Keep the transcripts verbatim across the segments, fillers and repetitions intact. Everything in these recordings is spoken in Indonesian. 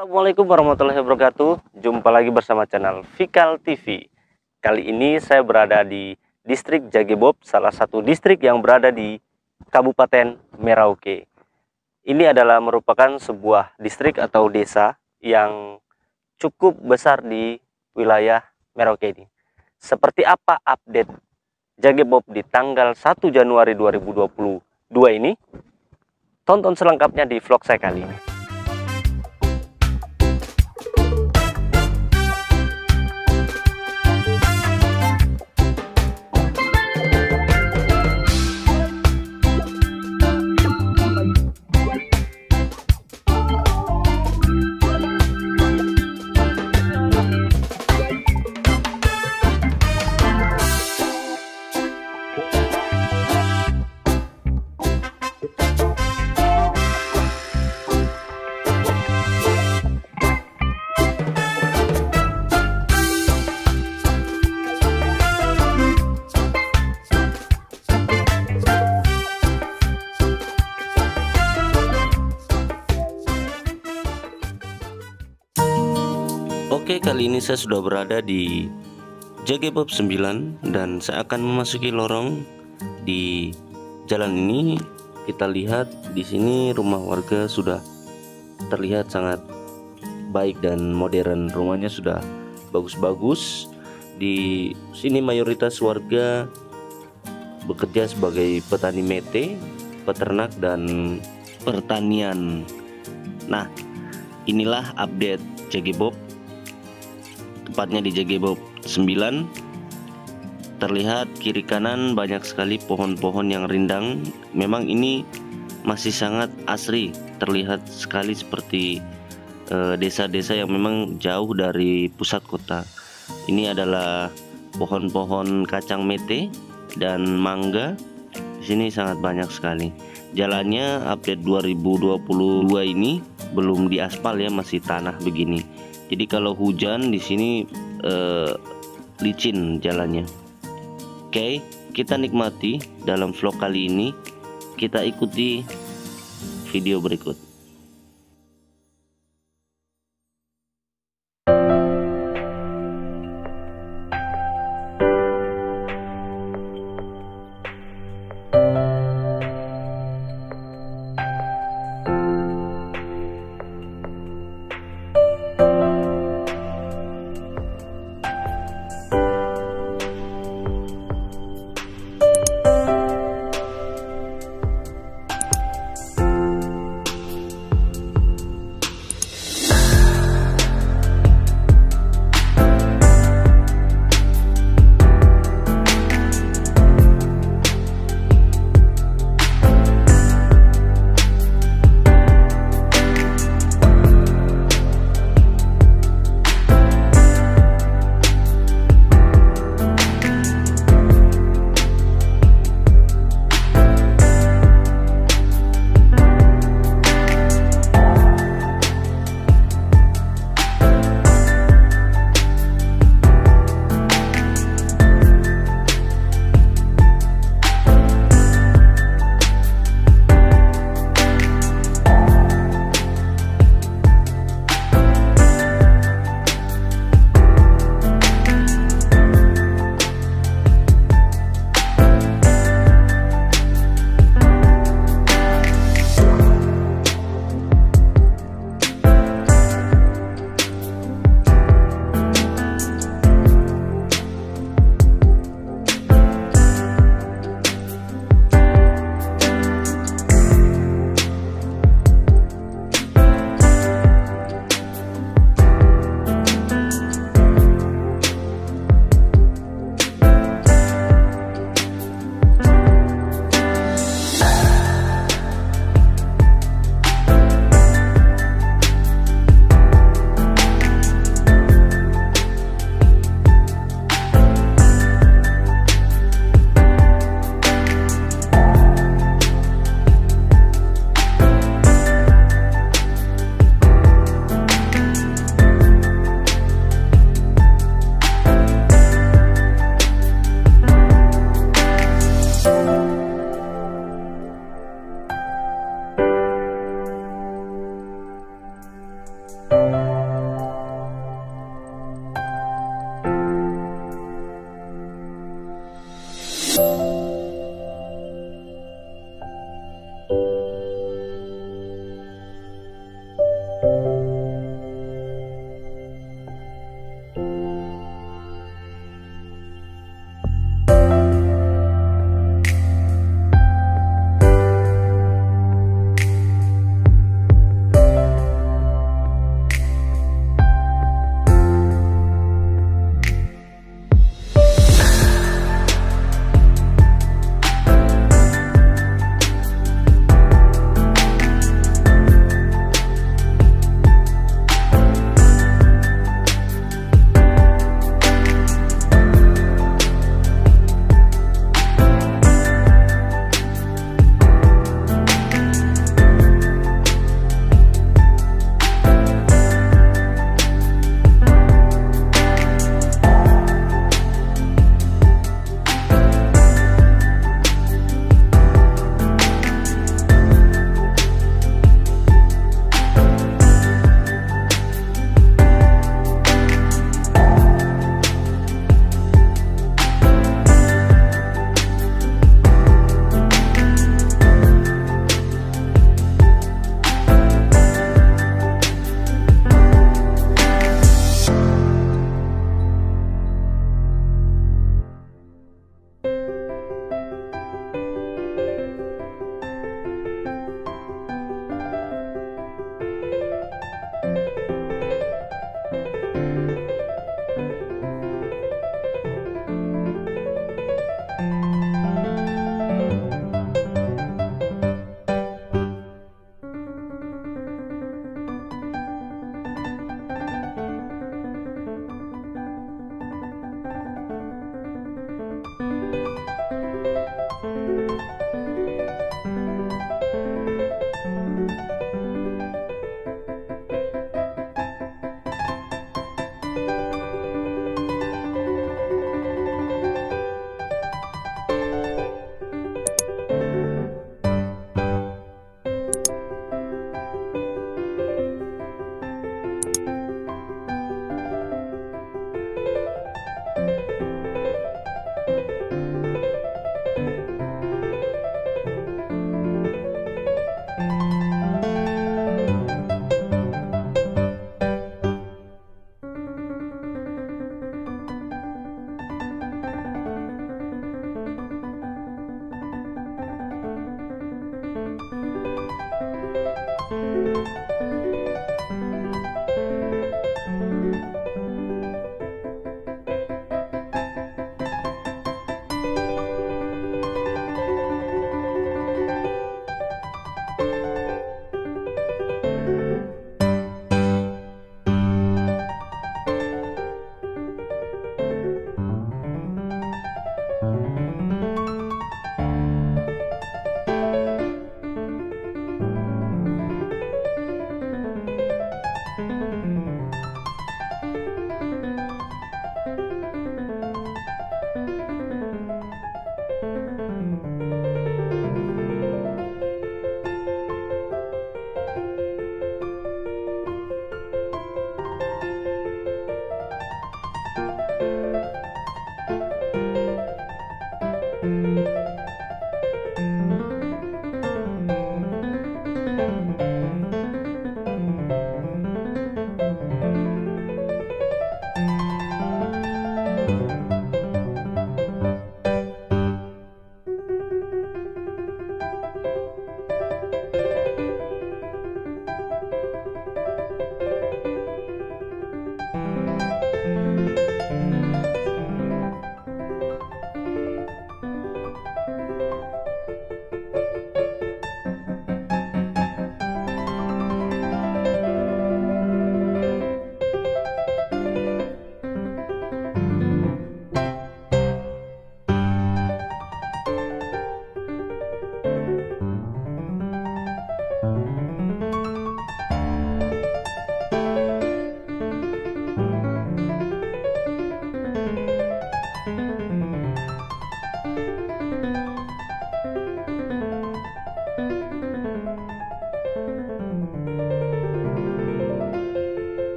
Assalamualaikum warahmatullahi wabarakatuh. Jumpa lagi bersama channel Vikal T V. Kali ini saya berada di distrik Jagebob, salah satu distrik yang berada di Kabupaten Merauke. Ini adalah merupakan sebuah distrik atau desa yang cukup besar di wilayah Merauke ini. Seperti apa update Jagebob di tanggal satu Januari dua ribu dua puluh dua ini? Tonton selengkapnya di vlog saya kali ini. Oke, kali ini saya sudah berada di Jagebob sembilan dan saya akan memasuki lorong di jalan ini. Kita lihat di sini rumah warga sudah terlihat sangat baik dan modern. Rumahnya sudah bagus-bagus. Di sini mayoritas warga bekerja sebagai petani mete, peternak dan pertanian. Nah, inilah update Jagebob, tepatnya di Jagebob sembilan. Terlihat kiri kanan banyak sekali pohon-pohon yang rindang. Memang ini masih sangat asri, terlihat sekali seperti desa-desa uh, yang memang jauh dari pusat kota. Ini adalah pohon-pohon kacang mete dan mangga. Di sini sangat banyak sekali. Jalannya update dua ribu dua puluh dua ini belum diaspal ya, masih tanah begini. Jadi kalau hujan di sini eh, licin jalannya. Oke, kita nikmati dalam vlog kali ini. Kita ikuti video berikut.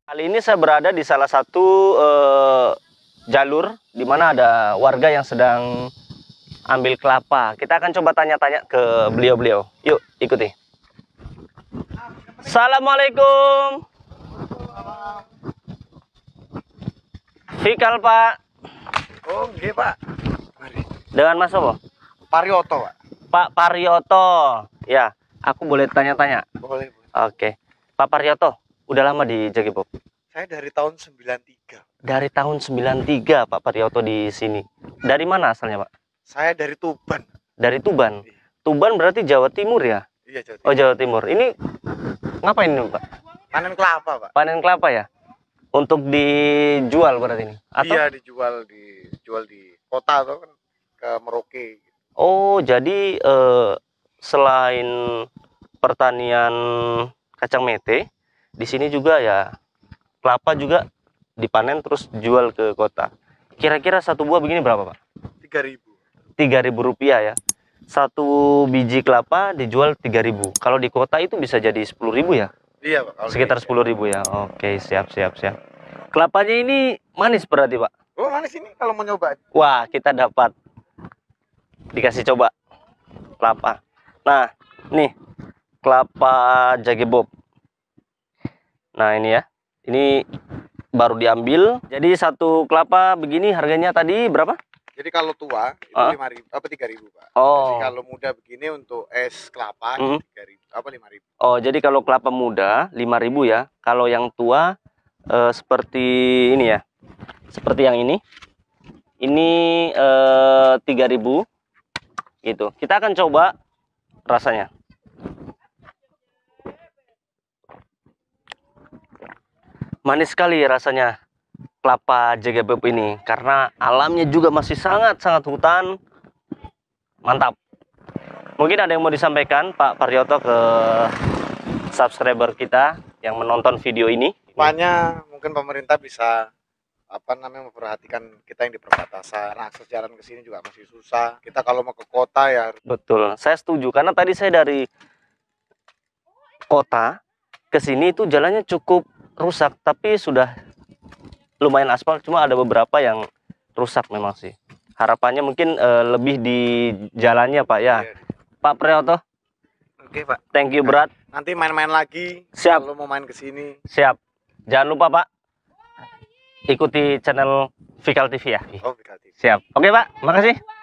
Kali ini saya berada di salah satu uh, jalur di mana ada warga yang sedang ambil kelapa. Kita akan coba tanya-tanya ke beliau-beliau. Yuk, ikuti. Assalamualaikum. Fikal, Pak. Oh, nggih, Pak. Mari. Dengan Mas apa? Parioto, Pak. Pak Parioto. Ya, aku boleh tanya-tanya? Boleh, boleh. Oke. Pak Parioto, udah lama di Jagipop? Saya dari tahun sembilan tiga. Dari tahun sembilan tiga Pak Parioto di sini. Dari mana asalnya, Pak? Saya dari Tuban. Dari Tuban. Iya. Tuban berarti Jawa Timur ya? Iya, Jawa Timur. Oh, Jawa Timur. Ini ngapain ini, Pak? Panen kelapa, Pak. Panen kelapa ya? Untuk dijual berarti ini? Atau? Iya, dijual di jual di kota atau kan ke Merauke. Oh, jadi eh, selain pertanian kacang mete, di sini juga ya kelapa juga dipanen terus jual ke kota. Kira-kira satu buah begini berapa, Pak? tiga ribu. tiga ribu rupiah ya. Satu biji kelapa dijual tiga ribu. Kalau di kota itu bisa jadi sepuluh ribu ya? Iya, Pak. Kalau Sekitar sepuluh ribu ya. Oke, siap, siap, siap. Kelapanya ini manis berarti, Pak? Oh, manis ini kalau mau nyoba. Wah, kita dapat. Dikasih coba kelapa. Nah, nih kelapa Jagipop. Nah, ini ya. Ini baru diambil. Jadi satu kelapa begini harganya tadi berapa? Jadi kalau tua itu Ah? lima ribu apa tiga ribu, Pak. Oh. Jadi kalau muda begini untuk es kelapa Hmm. tiga ribu apa lima ribu. Oh, jadi kalau kelapa muda lima ribu ya. Kalau yang tua eh, seperti ini ya. Seperti yang ini. Ini eh, tiga ribu gitu. Kita akan coba rasanya. Manis sekali rasanya kelapa Jagipop ini karena alamnya juga masih sangat-sangat hutan. Mantap. Mungkin ada yang mau disampaikan Pak Parioto ke subscriber kita yang menonton video ini? Rupanya mungkin pemerintah bisa apa namanya memperhatikan kita yang di perbatasan. Akses jalan ke sini juga masih susah. Kita kalau mau ke kota ya harus. Betul, saya setuju karena tadi saya dari kota ke sini itu jalannya cukup rusak, tapi sudah lumayan aspal, cuma ada beberapa yang rusak memang sih. Harapannya mungkin eh, lebih di jalannya, Pak ya. Iya. Pak Parioto, Oke, Pak. thank you berat. Nanti main-main lagi. Siap. Kalau mau main ke sini. Siap. Jangan lupa, Pak, ikuti channel Fikal T V ya. Oh, Fikal T V. Siap. Oke, Pak. Makasih.